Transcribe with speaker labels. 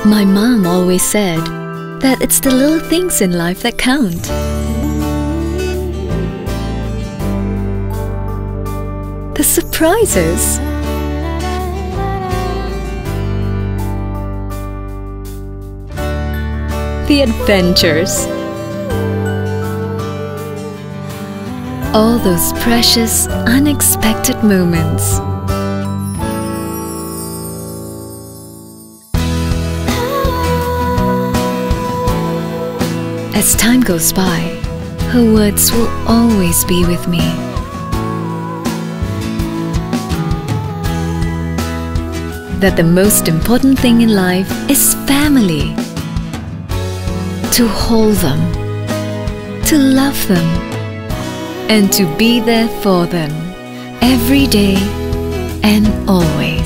Speaker 1: My mom always said that it's the little things in life that count. The surprises. The adventures. All those precious, unexpected moments. As time goes by, her words will always be with me. That the most important thing in life is family. To hold them, to love them, and to be there for them every day and always.